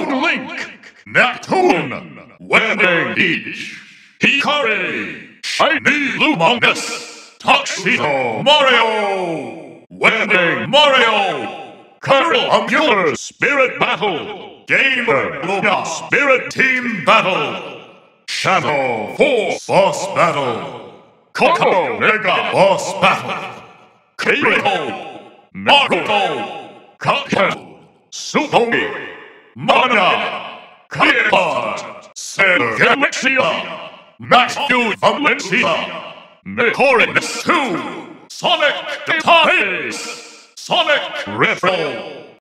Toon Link, Neptune, Webbing Beach, Hikari, Shiny Lumongus, Tuxedo Mario, Webbing Mario, Curl Angular Spirit Battle, Gamer Luna Spirit Team Battle, Shadow Force Boss Battle, Coco Mega Boss Battle, Kiriko, Naruto, Cuphead, Sutomi, Mana, Kaipad, Galaxia, Max Dude Valencia, Nicorinus 2, Sonic Database, Sonic Retro.